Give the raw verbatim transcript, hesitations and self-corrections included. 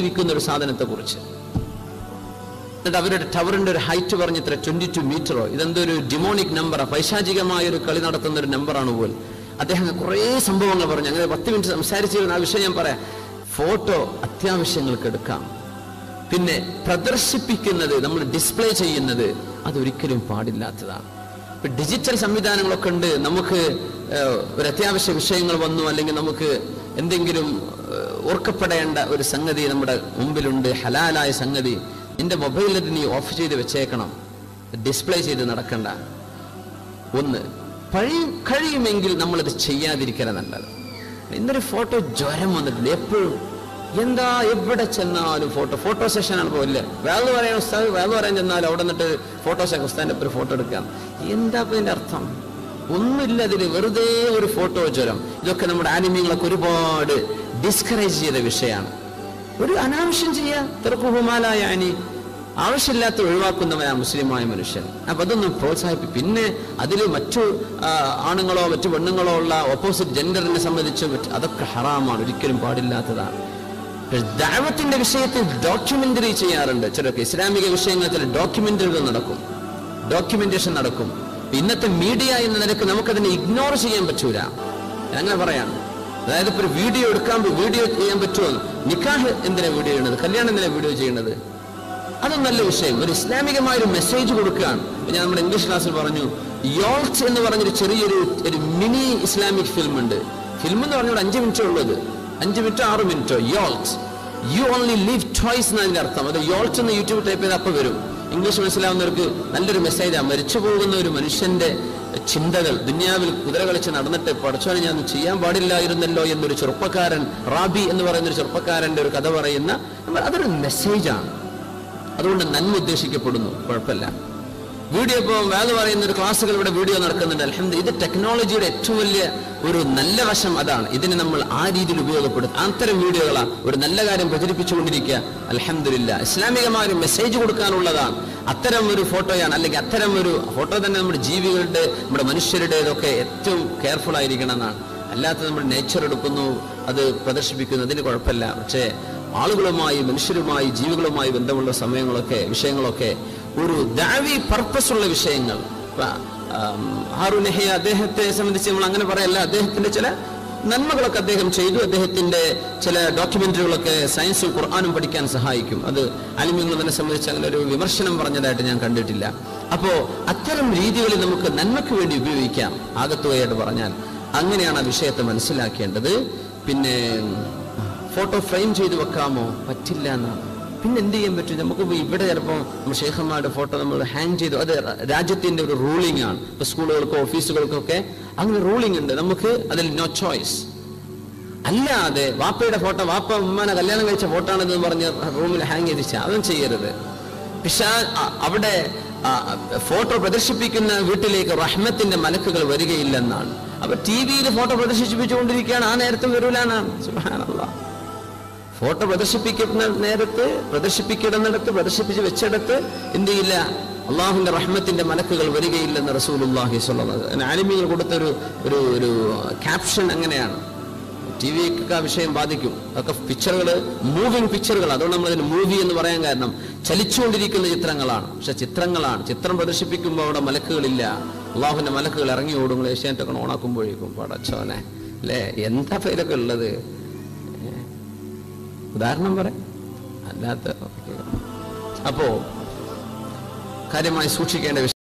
വിൽക്കുന്ന ഒരു സാധനത്തെ കുറിച്ച്. എന്നിട്ട് അവരുടെ ടവറിന്റെ ഒരു ഹൈറ്റ് പറഞ്ഞ് ഇത്ര ട്വന്റി ടു മീറ്ററോ, ഇതെന്തൊരു ഡിമോണിക് നമ്പറാണ്, പൈശാചികമായ ഒരു കളി നടത്തുന്ന ഒരു നമ്പറാണ് പോലും. അദ്ദേഹം കുറേ സംഭവങ്ങൾ പറഞ്ഞു. അങ്ങനെ പത്ത് മിനിറ്റ് സംസാരിച്ചിരുന്ന ആ വിഷയം ഞാൻ പറയാം. ഫോട്ടോ അത്യാവശ്യങ്ങൾക്ക് എടുക്കാം, പിന്നെ പ്രദർശിപ്പിക്കുന്നത്, നമ്മൾ ഡിസ്പ്ലേ ചെയ്യുന്നത് അതൊരിക്കലും പാടില്ലാത്തതാണ്. ഇപ്പൊ ഡിജിറ്റൽ സംവിധാനങ്ങളൊക്കെ ഉണ്ട്. നമുക്ക് ഒരു അത്യാവശ്യ വിഷയങ്ങൾ വന്നു, അല്ലെങ്കിൽ നമുക്ക് എന്തെങ്കിലും ഓർക്കപ്പെടേണ്ട ഒരു സംഗതി നമ്മുടെ മുമ്പിലുണ്ട്, ഹലാലായ സംഗതി, നിന്റെ മൊബൈലിൽ നീ ഓഫ് ചെയ്ത് വെച്ചേക്കണം, ഡിസ്പ്ലേ ചെയ്ത് നടക്കണ്ട. ഒന്ന് കഴിയും കഴിയുമെങ്കിൽ നമ്മളത് ചെയ്യാതിരിക്കാൻ നല്ലത്. ഇന്നൊരു ഫോട്ടോ ജ്വരം വന്നിട്ടുണ്ട് എപ്പോഴും, എന്താ എവിടെ ചെന്നാലും ഫോട്ടോ ഫോട്ടോ സെഷനാണ് പോലെ. വേറെ പറയാൻ ഉസ്താദ് വേറെ പറയാൻ ചെന്നാലും അവിടെ നിന്നിട്ട് ഫോട്ടോ ഉസ്താദിന്റെ ഒരു ഫോട്ടോ എടുക്കാം. എന്താ ഇപ്പൊ ഇതിന്റെ അർത്ഥം? ഒന്നുമില്ല അതിന്, വെറുതെ ഒരു ഫോട്ടോ ജ്വരം. ഇതൊക്കെ നമ്മുടെ ആനിമ്യങ്ങളൊക്കെ ഒരുപാട് ഡിസ്കറേജ് ചെയ്ത വിഷയമാണ്. ഒരു അനാവശ്യം ചെയ്യാ തെറുക്കുഹുമാലായ അനി, ആവശ്യമില്ലാത്ത ഒഴിവാക്കുന്നവനാണ് മുസ്ലിമായ മനുഷ്യൻ. അപ്പൊ അതൊന്നും പ്രോത്സാഹിപ്പിക്കും. പിന്നെ അതിൽ മറ്റു ആണുങ്ങളോ മറ്റു പെണ്ണുങ്ങളോ ഉള്ള ഓപ്പോസിറ്റ് ജെൻഡറിനെ സംബന്ധിച്ച് അതൊക്കെ ഹറാമാണ്, ഒരിക്കലും പാടില്ലാത്തതാണ്. ദഅവത്തിന്റെ വിഷയത്തിൽ ഡോക്യുമെന്ററി ചെയ്യാറുണ്ട് ചിലർക്ക്. ഇസ്ലാമിക വിഷയങ്ങൾ ചില ഡോക്യുമെന്ററികൾ നടക്കും, ഡോക്യുമെന്റേഷൻ നടക്കും. ഇന്നത്തെ മീഡിയ എന്ന നിലക്ക് നമുക്കതിനെ ഇഗ്നോർ ചെയ്യാൻ പറ്റൂല. അങ്ങനെ പറയാണ്. അതായത് ഇപ്പൊ ഒരു വീഡിയോ എടുക്കാൻ വീഡിയോ ചെയ്യാൻ പറ്റുമോ? നിക്കാഹ് എന്തിനാ വീഡിയോ ചെയ്യുന്നത്? കല്യാണം എന്തിനാ വീഡിയോ ചെയ്യുന്നത്? അതും നല്ല വിഷയം. ഒരു ഇസ്ലാമികമായ ഒരു മെസ്സേജ് കൊടുക്കുകയാണ്. ഞാൻ നമ്മുടെ ഇംഗ്ലീഷ് ക്ലാസ്സിൽ പറഞ്ഞു, യോൾട്ട് എന്ന് പറഞ്ഞൊരു ചെറിയൊരു ഒരു മിനി ഇസ്ലാമിക് ഫിലിം ഉണ്ട്. ഫിലിം എന്ന് പറഞ്ഞാൽ അഞ്ച് മിനിറ്റേ ഉള്ളത്, അഞ്ച് മിനിറ്റോ ആറ് മിനിറ്റോ. YOLT, you only live twice എന്നതിന്റെ അർത്ഥം. അത് യോൾട്ട് എന്ന് യൂട്യൂബ് ടൈപ്പ് ചെയ്ത് അപ്പം വരും. ഇംഗ്ലീഷ് മനസ്സിലാവുന്നവർക്ക് നല്ലൊരു മെസ്സേജാണ്. മരിച്ചു പോകുന്ന ഒരു മനുഷ്യന്റെ ചിന്തകൾ, ദുനിയാവിൽ കുതിര കളിച്ച് നടന്നിട്ട് പഠിച്ചോനെ ഞാൻ ചെയ്യാൻ പാടില്ലായിരുന്നല്ലോ എന്നൊരു ചെറുപ്പക്കാരൻ, റാബി എന്ന് പറയുന്ന ഒരു ചെറുപ്പക്കാരന്റെ ഒരു കഥ പറയുന്ന, അതൊരു മെസ്സേജാണ്. അതുകൊണ്ട് നന്മ ഉദ്ദേശിക്കപ്പെടുന്നു, കുഴപ്പമില്ല. വീഡിയോ ഇപ്പോൾ വേദ പറയുന്ന ഒരു ക്ലാസ്സുകൾ ഇവിടെ വീഡിയോ നടക്കുന്നുണ്ട്. അൽഹംദുലില്ലാഹ്, ഇത് ടെക്നോളജിയുടെ ഏറ്റവും വലിയ ഒരു നല്ല വശം അതാണ്. ഇതിനെ നമ്മൾ ആ രീതിയിൽ ഉപയോഗപ്പെടുത്തും. അത്തരം വീഡിയോകളാണ് ഒരു നല്ല കാര്യം പ്രചരിപ്പിച്ചുകൊണ്ടിരിക്കുക. അൽഹംദുലില്ലാഹ്, ഇസ്ലാമികമായ ഒരു മെസ്സേജ് കൊടുക്കാനുള്ളതാണ്. അത്തരം ഒരു ഫോട്ടോയാണ്, അല്ലെങ്കിൽ അത്തരം ഒരു ഫോട്ടോ തന്നെ നമ്മുടെ ജീവികളുടെ, നമ്മുടെ മനുഷ്യരുടേതൊക്കെ ഏറ്റവും കെയർഫുൾ ആയിരിക്കണം എന്നാണ്. അല്ലാത്ത നമ്മൾ നേച്ചർ എടുക്കുന്നു, അത് പ്രദർശിപ്പിക്കുന്നു, അതിന് കുഴപ്പമില്ല. പക്ഷേ ആളുകളുമായി, മനുഷ്യരുമായി, ജീവികളുമായി ബന്ധമുള്ള സമയങ്ങളൊക്കെ, വിഷയങ്ങളൊക്കെ ഒരു ദഅവി പർപ്പസ് ഉള്ള വിഷയങ്ങൾ. ഹാറൂൻ യഹ്യ അദ്ദേഹത്തെ സംബന്ധിച്ച് നമ്മൾ അങ്ങനെ പറയല്ല. അദ്ദേഹത്തിന്റെ ചില നന്മകളൊക്കെ അദ്ദേഹം ചെയ്തു. അദ്ദേഹത്തിന്റെ ചില ഡോക്യുമെന്ററികളൊക്കെ സയൻസും ഖുർആനും പഠിക്കാൻ സഹായിക്കും. അത് അലിമ്യങ്ങൾ തന്നെ സംബന്ധിച്ച് അങ്ങനെ ഒരു വിമർശനം പറഞ്ഞതായിട്ട് ഞാൻ കണ്ടിട്ടില്ല. അപ്പോ അത്തരം രീതികളിൽ നമുക്ക് നന്മയ്ക്ക് വേണ്ടി ഉപയോഗിക്കാം. ആകത്തുകയായിട്ട് പറഞ്ഞാൽ അങ്ങനെയാണ് ആ വിഷയത്തെ മനസ്സിലാക്കേണ്ടത്. പിന്നെ ഫോട്ടോ ഫ്രെയിം ചെയ്ത് വെക്കാമോ? പറ്റില്ല എന്നാണ്. പിന്നെ എന്ത് ചെയ്യാൻ പറ്റും? നമുക്ക് ഇവിടെ ചിലപ്പോൾ നമ്മൾ ഷെയ്ഖന്മാരുടെ ഫോട്ടോ നമ്മൾ ഹാങ് ചെയ്തു, അത് രാജ്യത്തിന്റെ ഒരു റൂളിംഗ് ആണ്. ഇപ്പൊ സ്കൂളുകൾക്കോ ഓഫീസുകൾക്കൊക്കെ അങ്ങനെ റൂളിംഗ് ഉണ്ട്. നമുക്ക് അതിൽ നോ ചോയ്സ്. അല്ലാതെ വാപ്പയുടെ ഫോട്ടോ, വാപ്പ ഉമ്മാനെ കല്യാണം കഴിച്ച ഫോട്ടോ ആണെന്ന് പറഞ്ഞ് റൂമിൽ ഹാങ് ചെയ്തിച്ച അതും ചെയ്യരുത്. പക്ഷേ അവിടെ ഫോട്ടോ പ്രദർശിപ്പിക്കുന്ന വീട്ടിലേക്ക് റഹ്മത്തിന്റെ മലക്കുകൾ വരികയില്ലെന്നാണ്. അപ്പൊ ടി വിയിൽ ഫോട്ടോ പ്രദർശിപ്പിച്ചുകൊണ്ടിരിക്കുകയാണ്, ആ നേരത്തെ വരൂലാന്നാണ്. സുബ്ഹാനല്ലാഹ്, ഫോട്ടോ പ്രദർശിപ്പിക്കുന്ന നേരത്ത്, പ്രദർശിപ്പിക്കിടുന്നിടത്ത്, പ്രദർശിപ്പിച്ച് വെച്ചിടത്ത് എന്ത് ചെയ്യില്ല? അള്ളാഹുവിന്റെ റഹ്മത്തിന്റെ മലക്കുകൾ വരികയില്ലെന്ന് റസൂലുള്ളാഹി സ്വല്ലല്ലാഹു അലൈഹി വസല്ലം ആലിമീങ്ങൾ കൊടുത്തൊരു ഒരു ഒരു ക്യാപ്ഷൻ അങ്ങനെയാണ്. ടി വിക്ക് ആ വിഷയം ബാധിക്കും. അതൊക്കെ പിക്ചറുകൾ, മൂവിങ് പിക്ചറുകൾ. അതുകൊണ്ട് നമ്മൾ അതിന് മൂവി എന്ന് പറയാൻ കാരണം ചലിച്ചുകൊണ്ടിരിക്കുന്ന ചിത്രങ്ങളാണ്. പക്ഷെ ചിത്രങ്ങളാണ്. ചിത്രം പ്രദർശിപ്പിക്കുമ്പോൾ അവിടെ മലക്കുകളില്ല. അള്ളാഹുവിന്റെ മലക്കുകൾ ഇറങ്ങി ഓടും. ഏഷ്യാനെറ്റൊക്കെ ഓണാക്കുമ്പോഴേക്കും പടച്ചോനെ അല്ലേ, എന്താ പേരൊക്കെ ഉള്ളത്? ഉദാഹരണം പറയാം, അല്ലാത്ത. അപ്പോ കാര്യമായി സൂക്ഷിക്കേണ്ട വിഷയം